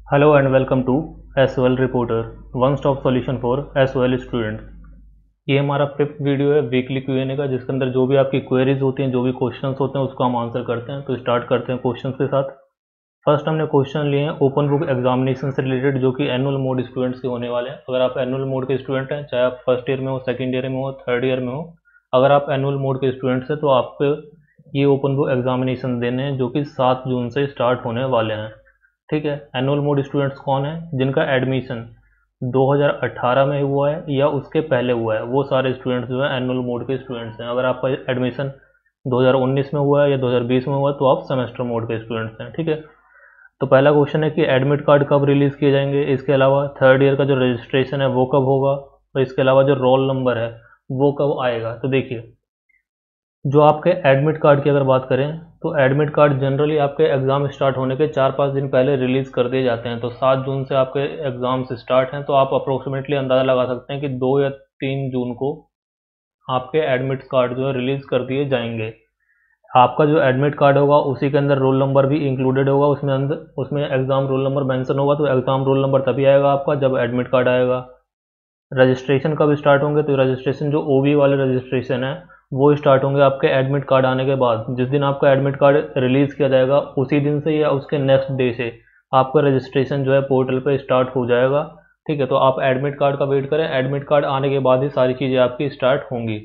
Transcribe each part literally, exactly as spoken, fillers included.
Hello and welcome to S O L Reporter, one stop solution for S O L student. ये हमारा fifth video है weekly Q and A का, जिसके अंदर जो भी आपकी क्वेरीज होती हैं, जो भी क्वेश्चंस होते हैं, उसको हम आंसर करते हैं। तो स्टार्ट करते हैं क्वेश्चंस के साथ। फर्स्ट हमने क्वेश्चन लिए हैं ओपन बुक एग्जामिनेशन से रिलेटेड, जो कि एनुअल मोड स्टूडेंट्स के होने वाले हैं। अगर आप एनुअल मोड के स्टूडेंट हैं, चाहे आप फर्स्ट ईयर में हो, सेकेंड ईयर में हो, थर्ड ईयर में हो, अगर आप एनुअल मोड के स्टूडेंट्स हैं तो आपको ये ओपन बुक एग्जामिनेशन देने हैं, जो कि सात जून से स्टार्ट होने वाले हैं। ठीक है। एनुअल मोड स्टूडेंट्स कौन है? जिनका एडमिशन दो हज़ार अठारह में हुआ है या उसके पहले हुआ है, वो सारे स्टूडेंट्स जो है एनुअल मोड के स्टूडेंट्स हैं। अगर आपका एडमिशन दो हज़ार उन्नीस में हुआ है या दो हज़ार बीस में हुआ है तो आप सेमेस्टर मोड के स्टूडेंट्स हैं। ठीक है। तो पहला क्वेश्चन है कि एडमिट कार्ड कब रिलीज़ किए जाएंगे। इसके अलावा थर्ड ईयर का जो रजिस्ट्रेशन है वो कब होगा, और इसके अलावा जो रोल नंबर है वो कब आएगा। तो देखिए, जो आपके एडमिट कार्ड की अगर बात करें तो एडमिट कार्ड जनरली आपके एग्ज़ाम स्टार्ट होने के चार पाँच दिन पहले रिलीज़ कर दिए जाते हैं। तो सात जून से आपके एग्ज़ाम्स स्टार्ट हैं, तो आप अप्रोक्सीमेटली अंदाज़ा लगा सकते हैं कि दो या तीन जून को आपके एडमिट कार्ड जो है रिलीज़ कर दिए जाएंगे। आपका जो एडमिट कार्ड होगा उसी के अंदर रोल नंबर भी इंक्लूडेड होगा, उसमें अंदर उसमें एग्ज़ाम रोल नंबर मेंशन होगा। तो एग्ज़ाम रोल नंबर तभी आएगा आपका जब एडमिट कार्ड आएगा। रजिस्ट्रेशन कब स्टार्ट होंगे? तो रजिस्ट्रेशन जो ओ बी वाले रजिस्ट्रेशन है वो स्टार्ट होंगे आपके एडमिट कार्ड आने के बाद। जिस दिन आपका एडमिट कार्ड रिलीज़ किया जाएगा उसी दिन से या उसके नेक्स्ट डे से आपका रजिस्ट्रेशन जो है पोर्टल पे स्टार्ट हो जाएगा। ठीक है। तो आप एडमिट कार्ड का वेट करें, एडमिट कार्ड आने के बाद ही सारी चीज़ें आपकी स्टार्ट होंगी।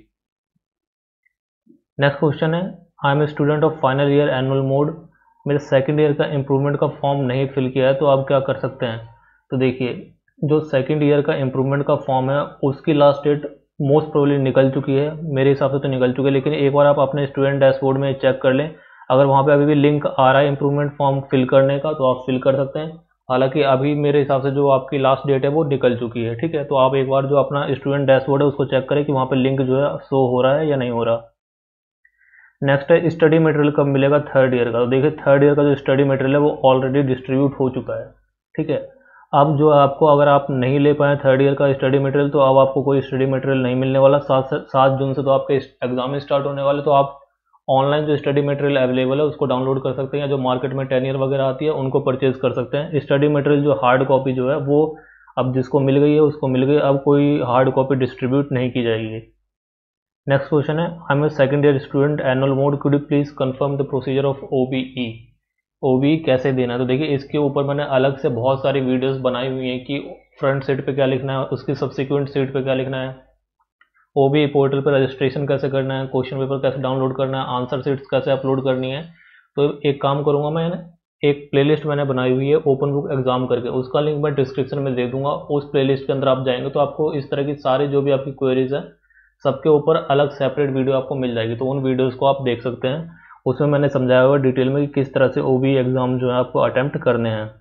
नेक्स्ट क्वेश्चन है, I am a student of final year annual mode. मेरे सेकेंड ईयर का इम्प्रूवमेंट का फॉर्म नहीं फिल किया है, तो आप क्या कर सकते हैं? तो देखिए, जो सेकेंड ईयर का इम्प्रूवमेंट का फॉर्म है उसकी लास्ट डेट मोस्ट प्रोबेबली निकल चुकी है, मेरे हिसाब से तो निकल चुकी है। लेकिन एक बार आप अपने स्टूडेंट डैशबोर्ड में चेक कर लें, अगर वहाँ पे अभी भी लिंक आ रहा है इम्प्रूवमेंट फॉर्म फिल करने का तो आप फिल कर सकते हैं। हालांकि अभी मेरे हिसाब से जो आपकी लास्ट डेट है वो निकल चुकी है। ठीक है। तो आप एक बार जो अपना स्टूडेंट डैशबोर्ड है उसको चेक करें कि वहाँ पे लिंक जो है शो हो रहा है या नहीं हो रहा। नेक्स्ट है स्टडी मटेरियल कब मिलेगा थर्ड ईयर का। तो देखिए, थर्ड ईयर का जो स्टडी मटेरियल है वो ऑलरेडी डिस्ट्रीब्यूट हो चुका है। ठीक है। अब जो आपको, अगर आप नहीं ले पाए थर्ड ईयर का स्टडी मटेरियल, तो अब आपको कोई स्टडी मटेरियल नहीं मिलने वाला। सात सात जून से तो आपके एग्जाम स्टार्ट होने वाले, तो आप ऑनलाइन जो स्टडी मटेरियल अवेलेबल है उसको डाउनलोड कर सकते हैं, या जो मार्केट में टेन ईयर वगैरह आती है उनको परचेज कर सकते हैं। स्टडी मटेरियल जो हार्ड कॉपी जो है वो अब जिसको मिल गई है उसको मिल गई, अब कोई हार्ड कॉपी डिस्ट्रीब्यूट नहीं की जाएगी। नेक्स्ट क्वेश्चन है, I am a second year student annual mode, could you please confirm the procedure of O B E. O B E कैसे देना है? तो देखिए, इसके ऊपर मैंने अलग से बहुत सारी वीडियोस बनाई हुई हैं कि फ्रंट सीट पे क्या लिखना है, उसकी सबसिक्वेंट सीट पे क्या लिखना है, ओ बी ई पोर्टल पर रजिस्ट्रेशन कैसे करना है, क्वेश्चन पेपर कैसे डाउनलोड करना है, आंसर सीट्स कैसे अपलोड करनी है। तो एक काम करूंगा, मैं एक प्लेलिस्ट मैंने बनाई हुई है ओपन बुक एग्जाम करके, उसका लिंक मैं डिस्क्रिप्शन में दे दूंगा। उस प्लेलिस्ट के अंदर आप जाएंगे तो आपको इस तरह की सारी जो भी आपकी क्वेरीज है सबके ऊपर अलग सेपरेट वीडियो आपको मिल जाएगी। तो उन वीडियोस को आप देख सकते हैं, उसमें मैंने समझाया हुआ डिटेल में कि किस तरह से ओ बी ई एग्जाम जो है आपको अटेम्प्ट करने हैं।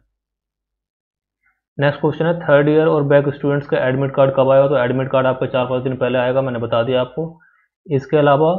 नेक्स्ट क्वेश्चन है, थर्ड ईयर और बैक स्टूडेंट्स का एडमिट कार्ड कब आएगा। तो एडमिट कार्ड आपका चार पाँच दिन पहले आएगा, मैंने बता दिया आपको। इसके अलावा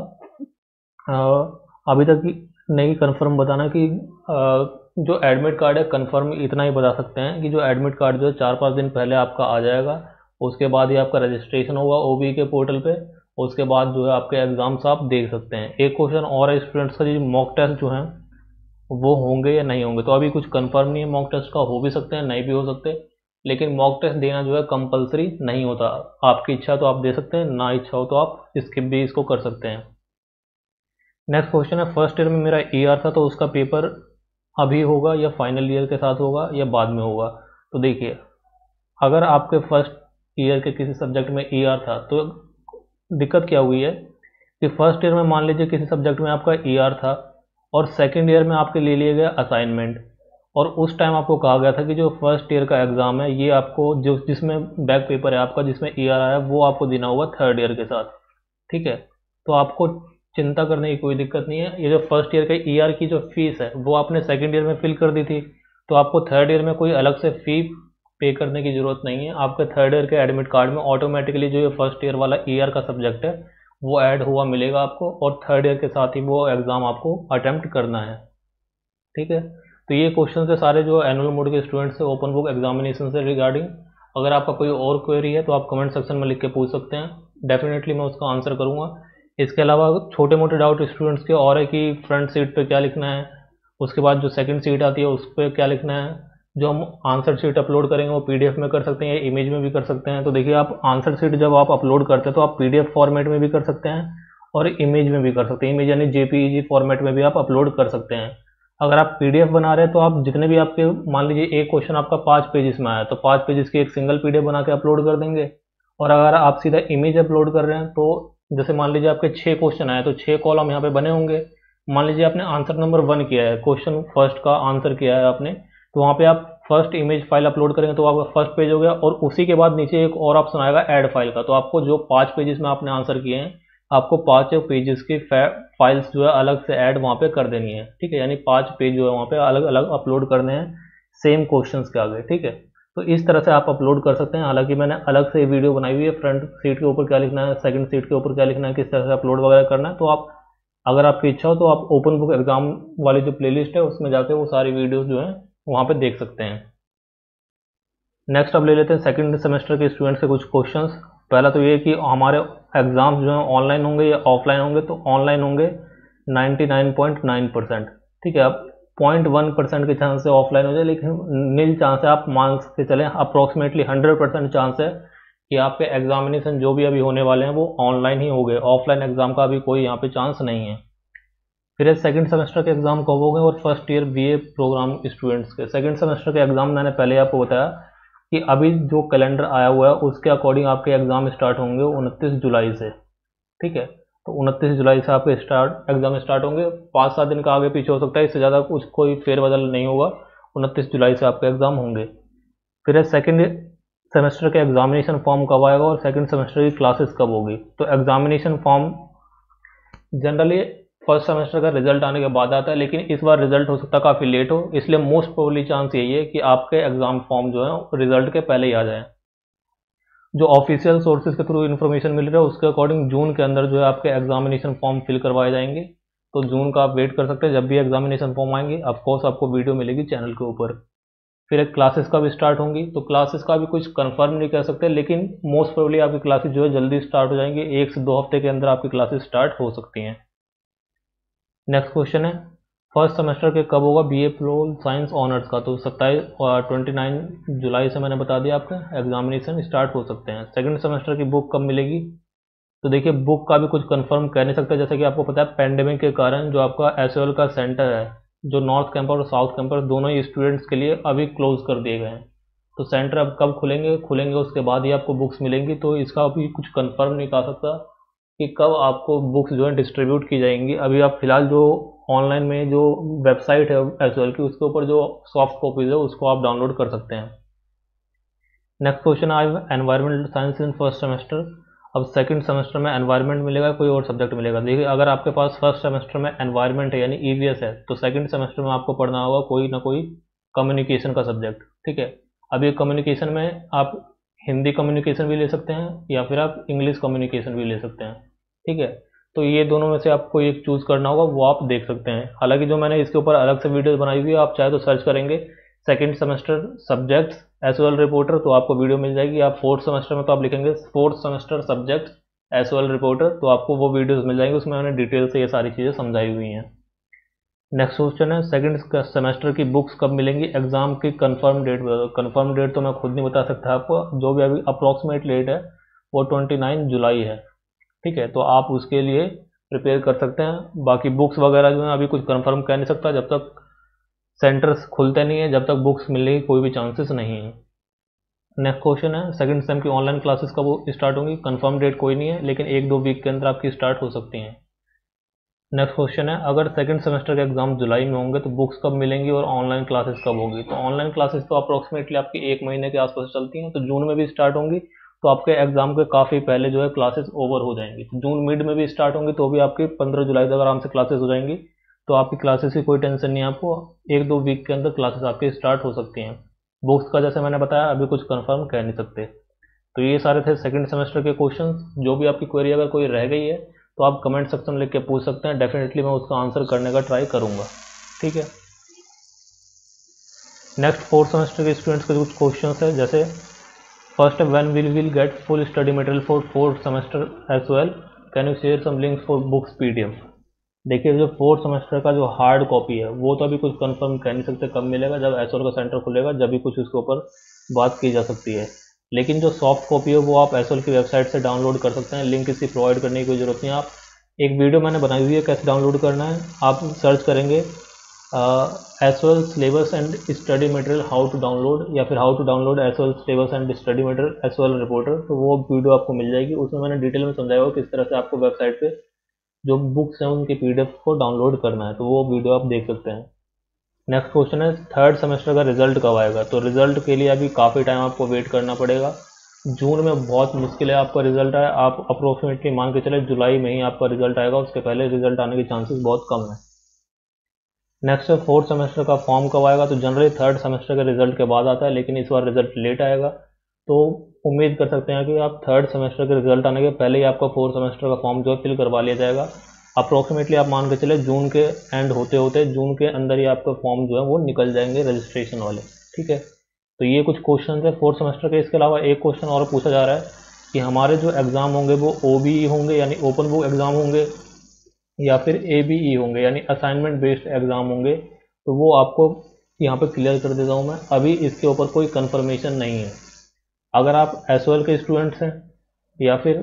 अभी तक नहीं कंफर्म बताना कि जो एडमिट कार्ड है, कंफर्म इतना ही बता सकते हैं कि जो एडमिट कार्ड जो है चार पाँच दिन पहले आपका आ जाएगा, उसके बाद ही आपका रजिस्ट्रेशन होगा ओ बी ई के पोर्टल पे, उसके बाद जो है आपके एग्जाम्स आप देख सकते हैं। एक क्वेश्चन और है स्टूडेंट्स का, जो मॉक टेस्ट जो है वो होंगे या नहीं होंगे। तो अभी कुछ कंफर्म नहीं है, मॉक टेस्ट का हो भी सकते हैं नहीं भी हो सकते, लेकिन मॉक टेस्ट देना जो है कंपलसरी नहीं होता। आपकी इच्छा तो आप दे सकते हैं, ना इच्छा हो तो आप स्किप भी इसको कर सकते हैं। नेक्स्ट क्वेश्चन है, फर्स्ट ईयर में मेरा ई आर था तो उसका पेपर अभी होगा या फाइनल ईयर के साथ होगा या बाद में होगा। तो देखिए, अगर आपके फर्स्ट ईयर के किसी सब्जेक्ट में ई आर था तो दिक्कत क्या हुई है कि फर्स्ट ईयर में मान लीजिए किसी सब्जेक्ट में आपका ई आर था और सेकेंड ईयर में आपके ले लिया गया असाइनमेंट, और उस टाइम आपको कहा गया था कि जो फर्स्ट ईयर का एग्ज़ाम है ये आपको, जो जिसमें बैक पेपर है आपका जिसमें ई आर आया, वो आपको देना होगा थर्ड ईयर के साथ। ठीक है। तो आपको चिंता करने की कोई दिक्कत नहीं है। ये जो फर्स्ट ईयर के ई आर की जो फीस है वो आपने सेकेंड ईयर में फिल कर दी थी, तो आपको थर्ड ईयर में कोई अलग से फ़ी पे करने की ज़रूरत नहीं है। आपके थर्ड ईयर के एडमिट कार्ड में ऑटोमेटिकली जो ये फर्स्ट ईयर वाला ई आर का सब्जेक्ट है वो ऐड हुआ मिलेगा आपको, और थर्ड ईयर के साथ ही वो एग्ज़ाम आपको अटेम्प्ट करना है। ठीक है। तो ये क्वेश्चन है सारे जो एनुअल मोड के स्टूडेंट्स से ओपन बुक एग्जामिनेशन से रिगार्डिंग। अगर आपका कोई और क्वेरी है तो आप कमेंट सेक्शन में लिख के पूछ सकते हैं, डेफिनेटली मैं उसका आंसर करूँगा। इसके अलावा छोटे मोटे डाउट स्टूडेंट्स के और है कि फ्रंट सीट पे क्या लिखना है, उसके बाद जो सेकंड सीट आती है उस पर क्या लिखना है, जो हम आंसर शीट अपलोड करेंगे वो पीडीएफ में कर सकते हैं या इमेज में भी कर सकते हैं। तो देखिए, आप आंसर शीट जब आप अपलोड करते हैं तो आप पीडीएफ फॉर्मेट में भी कर सकते हैं और इमेज में भी कर सकते हैं। इमेज यानी जेपीईजी फॉर्मेट में भी आप अपलोड कर सकते हैं। अगर आप पीडीएफ बना रहे हैं तो आप जितने भी आपके, मान लीजिए एक क्वेश्चन आपका पाँच पेजेस में आया तो पाँच पेजेस की एक सिंगल पीडीएफ बना के अपलोड कर देंगे। और अगर आप सीधा इमेज अपलोड कर रहे हैं तो जैसे मान लीजिए आपके छः क्वेश्चन आए तो छः कॉलम यहाँ पे बने होंगे। मान लीजिए आपने आंसर नंबर वन किया है, क्वेश्चन फर्स्ट का आंसर किया है आपने, तो वहाँ पे आप फर्स्ट इमेज फाइल अपलोड करेंगे तो आपका फर्स्ट पेज हो गया। और उसी के बाद नीचे एक और ऑप्शन आएगा ऐड फाइल का। तो आपको जो पाँच पेजेस में आपने आंसर किए हैं, आपको पाँचों पेजेस की फाइल्स जो है अलग से ऐड वहाँ पे कर देनी है। ठीक है, यानी पाँच पेज जो है वहाँ पे अलग अलग अपलोड करने हैं सेम क्वेश्चंस के आगे। ठीक है, तो इस तरह से आप अपलोड कर सकते हैं। हालांकि मैंने अलग से वीडियो बनाई हुई है, फ्रंट सीट के ऊपर क्या लिखना है, सेकंड सीट के ऊपर क्या लिखना है, किस तरह से अपलोड वगैरह करना है। तो आप, अगर आपकी इच्छा हो तो आप ओपन बुक एग्जाम वाली जो प्लेलिस्ट है उसमें जाके वो सारी वीडियोस जो है वहाँ पे देख सकते हैं। नेक्स्ट अब ले लेते हैं सेकंड सेमेस्टर के स्टूडेंट्स के कुछ क्वेश्चंस। पहला तो ये कि हमारे एग्जाम्स जो हैं ऑनलाइन होंगे या ऑफलाइन होंगे। तो ऑनलाइन होंगे निन्यानवे पॉइंट नौ परसेंट। ठीक है, अब पॉइंट वन परसेंट के चांस से ऑफलाइन हो जाए, लेकिन नील चांस है, आप मान के चलें अप्रोक्सीमेटली हंड्रेड परसेंट चांस है कि आपके एग्जामिनेशन जो भी अभी होने वाले हैं वो ऑनलाइन ही हो गए। ऑफलाइन एग्जाम का अभी कोई यहाँ पे चांस नहीं है। फिर सेकंड सेमेस्टर के एग्जाम कब हो गए और first year BA program students के सेकंड सेमेस्टर के एग्जाम मैंने पहले आपको बताया कि अभी जो कैलेंडर आया हुआ है उसके अकॉर्डिंग आपके एग्जाम स्टार्ट होंगे उनतीस जुलाई से। ठीक है, तो उनतीस जुलाई से आपके स्टार्ट एग्जाम स्टार्ट होंगे। पाँच सात दिन का आगे पीछे हो सकता है, इससे ज़्यादा कुछ कोई फेरबदल नहीं होगा। उनतीस जुलाई से आपके एग्जाम होंगे। फिर सेकंड सेमेस्टर के एग्जामिनेशन फॉर्म कब आएगा और सेकंड सेमेस्टर की क्लासेस कब होगी। तो examination form generally first semester का रिजल्ट आने के बाद आता है, लेकिन इस बार रिजल्ट हो सकता है काफ़ी लेट हो, इसलिए मोस्ट प्रोबेबली चांस यही है कि आपके एग्जाम फॉर्म जो है रिजल्ट के पहले ही आ जाए। जो ऑफिशियल सोर्सेज के थ्रू इन्फॉर्मेशन मिल रहा है उसके अकॉर्डिंग जून के अंदर जो है आपके एग्जामिनेशन फॉर्म फिल करवाए जाएंगे। तो जून का आप वेट कर सकते हैं। जब भी एग्जामिनेशन फॉर्म आएंगे ऑफकोर्स आपको वीडियो मिलेगी चैनल के ऊपर। फिर एक क्लासेस का भी स्टार्ट होंगी। तो क्लासेस का भी कुछ कंफर्म नहीं कर सकते, लेकिन मोस्ट प्रोबेबली आपकी क्लासेस जो है जल्दी स्टार्ट हो जाएंगी। एक से दो हफ्ते के अंदर आपकी क्लासेस स्टार्ट हो सकती हैं। नेक्स्ट क्वेश्चन है, फर्स्ट सेमेस्टर के कब होगा बीए पोल साइंस ऑनर्स का। तो सत्ताईस और ट्वेंटी नाइन जुलाई से मैंने बता दिया आपका एग्जामिनेशन स्टार्ट हो सकते हैं। सेकंड सेमेस्टर की बुक कब मिलेगी। तो देखिए, बुक का भी कुछ कंफर्म कह नहीं सकते। जैसे कि आपको पता है पेंडेमिक के कारण जो आपका एसओएल का सेंटर है, जो नॉर्थ कैंपस और साउथ कैंपस दोनों ही स्टूडेंट्स के लिए अभी क्लोज कर दिए गए हैं। तो सेंटर अब कब खुलेंगे खुलेंगे उसके बाद ही आपको बुक्स मिलेंगी। तो इसका अभी कुछ कंफर्म नहीं कह सकता कि कब आपको बुक्स जो है डिस्ट्रीब्यूट की जाएंगी। अभी आप फिलहाल जो ऑनलाइन में जो वेबसाइट है एसओएल की उसके ऊपर जो सॉफ्ट कॉपीज है उसको आप डाउनलोड कर सकते हैं। Next question I environmental science in first semester. अब सेकंड सेमेस्टर में एनवायरमेंट मिलेगा, कोई और सब्जेक्ट मिलेगा। देखिए, अगर आपके पास फर्स्ट सेमेस्टर में एनवायरमेंट है यानी ईवीएस है तो सेकंड सेमेस्टर में आपको पढ़ना होगा कोई ना कोई कम्युनिकेशन का सब्जेक्ट। ठीक है, अब ये कम्युनिकेशन में आप हिंदी कम्युनिकेशन भी ले सकते हैं या फिर आप इंग्लिश कम्युनिकेशन भी ले सकते हैं। ठीक है, तो ये दोनों में से आपको एक चूज़ करना होगा, वो आप देख सकते हैं। हालांकि जो मैंने इसके ऊपर अलग से वीडियो बनाई हुई है, आप चाहे तो सर्च करेंगे second semester subjects SOL reporter तो आपको वीडियो मिल जाएगी। आप फोर्थ सेमेस्टर में तो आप लिखेंगे fourth semester subjects SOL reporter तो आपको वो वीडियोस मिल जाएंगे। उसमें मैंने डिटेल से ये सारी चीज़ें समझाई हुई हैं। नेक्स्ट क्वेश्चन है, सेकंड सेमेस्टर की बुक्स कब मिलेंगी, एग्जाम की कंफर्म डेट। कंफर्म डेट तो मैं खुद नहीं बता सकता आपको, जो भी अभी अप्रॉक्सीमेट डेट है वो ट्वेंटी नाइन जुलाई है। ठीक है, तो आप उसके लिए प्रिपेयर कर सकते हैं। बाकी बुक्स वगैरह जो है अभी कुछ कंफर्म कह नहीं सकता, जब तक सेंटर्स खुलते नहीं है जब तक बुक्स मिलने की कोई भी चांसेस नहीं है। नेक्स्ट क्वेश्चन है, सेकंड सेम की ऑनलाइन क्लासेस कब स्टार्ट होंगी। कंफर्म डेट कोई नहीं है, लेकिन एक दो वीक के अंदर आपकी स्टार्ट हो सकती हैं। नेक्स्ट क्वेश्चन है, अगर सेकंड सेमेस्टर के एग्जाम जुलाई में होंगे तो बुक्स कब मिलेंगी और ऑनलाइन क्लासेस कब होगी। तो ऑनलाइन क्लासेस तो अप्रोक्सीमेटली आपकी एक महीने के आसपास चलती हैं, तो जून में भी स्टार्ट होंगी। तो आपके एग्जाम के काफ़ी पहले जो है क्लासेस ओवर हो जाएंगी। तो जून मिड में भी स्टार्ट होंगी तो भी आपकी पंद्रह जुलाई तक आराम से क्लासेस हो जाएंगी। तो आपकी क्लासेस की कोई टेंशन नहीं है, आपको एक दो वीक के अंदर क्लासेस आपकी स्टार्ट हो सकती हैं। बुक्स का जैसे मैंने बताया अभी कुछ कंफर्म कह नहीं सकते। तो ये सारे थे सेकंड सेमेस्टर के क्वेश्चंस। जो भी आपकी क्वेरी अगर कोई रह गई है तो आप कमेंट सेक्शन में लिख के पूछ सकते हैं, डेफिनेटली मैं उसका आंसर करने का ट्राई करूँगा। ठीक है, नेक्स्ट फोर्थ सेमेस्टर के स्टूडेंट्स के कुछ क्वेश्चन है। जैसे first, when will will get full study material for fourth semester as well, can you share some links for books PDF. देखिए जो फोर्थ सेमेस्टर का जो हार्ड कॉपी है वो तो अभी कुछ कंफर्म कह नहीं सकते कब मिलेगा, जब एसओएल का सेंटर खुलेगा जब भी कुछ उसके ऊपर बात की जा सकती है। लेकिन जो सॉफ्ट कॉपी है वो आप एसओएल की वेबसाइट से डाउनलोड कर सकते हैं, लिंक इसकी प्रोवाइड करने की कोई ज़रूरत नहीं है। आप एक वीडियो मैंने बनाई हुई है कैसे डाउनलोड करना है, आप सर्च करेंगे SOL syllabus and study material how to download, या फिर how to download SOL syllabus and study material SOL reporter, तो वो वीडियो आपको मिल जाएगी। उसमें मैंने डिटेल में समझाया हुआ किस तरह से आपको वेबसाइट पे जो बुक्स हैं उनके पीडीएफ को डाउनलोड करना है, तो वो वीडियो आप देख सकते हैं। नेक्स्ट क्वेश्चन है थर्ड सेमेस्टर का रिजल्ट कब आएगा। तो रिजल्ट के लिए अभी काफ़ी टाइम आपको वेट करना पड़ेगा। जून में बहुत मुश्किल है आपका रिजल्ट आए, आप अप्रोक्सीमेटली मान के चले जुलाई में ही आपका रिजल्ट आएगा, उसके पहले रिजल्ट आने के चांसेस बहुत कम है। नेक्स्ट है फोर्थ सेमेस्टर का फॉर्म कब आएगा। तो जनरली थर्ड सेमेस्टर के रिजल्ट के बाद आता है, लेकिन इस बार रिजल्ट लेट आएगा, तो उम्मीद कर सकते हैं कि आप थर्ड सेमेस्टर के रिजल्ट आने के पहले ही आपका फोर्थ सेमेस्टर का फॉर्म जो है फिल करवा लिया जाएगा। अप्रोक्सीमेटली आप मान के चले जून के एंड होते होते जून के अंदर ही आपका फॉर्म जो है वो निकल जाएंगे रजिस्ट्रेशन वाले, ठीक है। तो ये कुछ क्वेश्चन है फोर्थ सेमेस्टर के। इसके अलावा एक क्वेश्चन और पूछा जा रहा है कि हमारे जो एग्ज़ाम होंगे वो ओ बी ई होंगे यानी ओपन बुक एग्ज़ाम होंगे, या फिर ए बी ई होंगे यानी असाइनमेंट बेस्ड एग्ज़ाम होंगे। तो वो आपको यहाँ पे क्लियर कर देता हूँ मैं, अभी इसके ऊपर कोई कंफर्मेशन नहीं है। अगर आप एसओएल के स्टूडेंट्स हैं या फिर,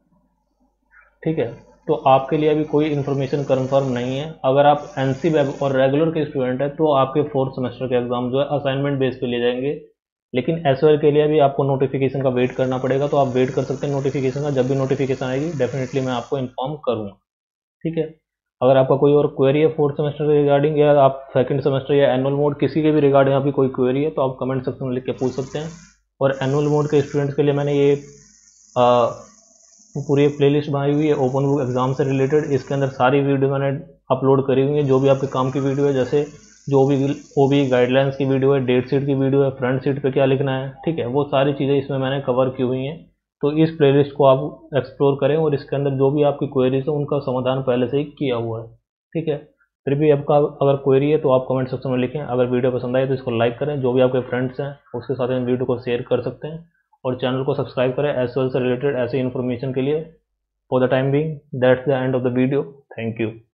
ठीक है, तो आपके लिए अभी कोई इन्फॉर्मेशन कंफर्म नहीं है। अगर आप एनसी वेब और रेगुलर के स्टूडेंट हैं तो आपके फोर्थ सेमेस्टर के एग्ज़ाम जो है असाइनमेंट बेस पे लिए जाएंगे, लेकिन एसओएल के लिए भी आपको नोटिफिकेशन का वेट करना पड़ेगा। तो आप वेट कर सकते हैं नोटिफिकेशन का, जब भी नोटिफिकेशन आएगी डेफिनेटली मैं आपको इन्फॉर्म करूँगा, ठीक है। अगर आपका कोई और क्वेरी है फोर्थ सेमेस्टर के रिगार्डिंग, या आप सेकंड सेमेस्टर या एनुअल मोड किसी के भी रिगार्डिंग आपकी कोई क्वेरी है, तो आप कमेंट सेक्शन में लिख के पूछ सकते हैं। और एनुअल मोड के स्टूडेंट्स के लिए मैंने ये आ, पूरी प्लेलिस्ट बनाई हुई है ओपन बुक एग्जाम से रिलेटेड। इसके अंदर सारी वीडियो मैंने अपलोड करी हुई है, जो भी आपके काम की वीडियो है, जैसे जो भी ओ बी गाइडलाइंस की वीडियो है, डेट शीट की वीडियो है, फ्रंट शीट पे क्या लिखना है, ठीक है, वो सारी चीज़ें इसमें मैंने कवर की हुई हैं। तो इस प्लेलिस्ट को आप एक्सप्लोर करें और इसके अंदर जो भी आपकी क्वेरीज है उनका समाधान पहले से ही किया हुआ है, ठीक है। फिर भी आपका अगर क्वेरी है तो आप कमेंट सेक्शन में लिखें। अगर वीडियो पसंद आए तो इसको लाइक करें, जो भी आपके फ्रेंड्स हैं उसके साथ इन वीडियो को शेयर कर सकते हैं, और चैनल को सब्सक्राइब करें एसओएल से रिलेटेड ऐसे इन्फॉर्मेशन के लिए। For the time being that's the end of the video. Thank you.